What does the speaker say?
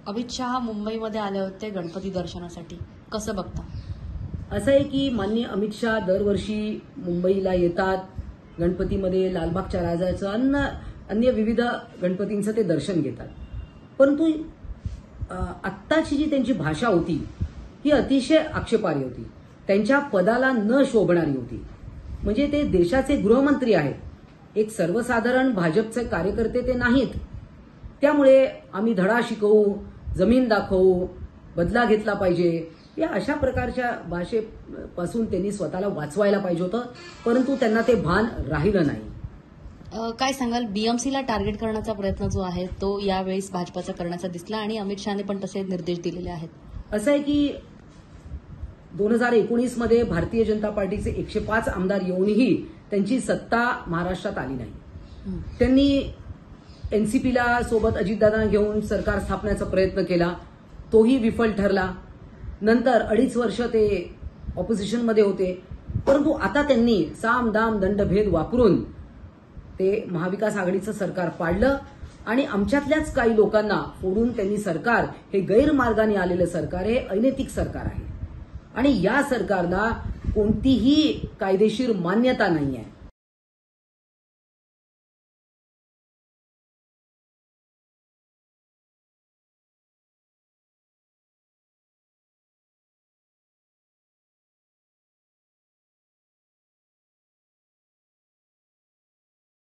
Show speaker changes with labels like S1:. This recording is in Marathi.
S1: अमित शहा मुंबईमध्ये आले होते गणपती दर्शनासाठी, कसं बघता?
S2: असं आहे की माननीय अमित शहा दरवर्षी मुंबईला येतात, गणपतीमध्ये लालबागच्या राजाचं अन्य विविध गणपतींचं ते दर्शन घेतात. परंतु आत्ताची जी त्यांची भाषा होती ही अतिशय आक्षेपार्ह होती, त्यांच्या पदाला न शोभणारी होती. म्हणजे ते देशाचे गृहमंत्री आहेत, एक सर्वसाधारण भाजपचे कार्यकर्ते ते नाहीत. त्यामुळे आम्ही धडा शिकवू, जमीन दाखवू, बदला घेतला पाहिजे, या अशा प्रकारच्या भाषेपासून त्यांनी स्वतःला वाचवायला पाहिजे होतं, परंतु त्यांना ते भान राहिलं नाही.
S1: काय सांगाल, बीएमसीला टार्गेट करण्याचा प्रयत्न जो आहे तो यावेळेस भाजपाचा करण्याचा दिसला आणि अमित शहाने पण तसे निर्देश दिलेले आहेत.
S2: असं आहे की 2019 मध्ये भारतीय जनता पार्टीचे 105 आमदार येऊनही त्यांची सत्ता महाराष्ट्रात आली नाही. त्यांनी एनसीपीला सोबत अजितदादांना घेऊन सरकार स्थापण्याचा प्रयत्न केला, तोही विफल ठरला. नंतर 2.5 वर्ष ते ऑपोजिशनमध्ये होते, परंतु आता त्यांनी साम दाम दंडभेद वापरून ते महाविकास आघाडीचं सरकार पाडलं आणि आमच्यातल्याच काही लोकांना फोडून त्यांनी सरकार हे गैरमार्गाने आलेलं सरकार आहे, अनैतिक सरकार आहे आणि या सरकारला कोणतीही कायदेशीर मान्यता नाही आहे.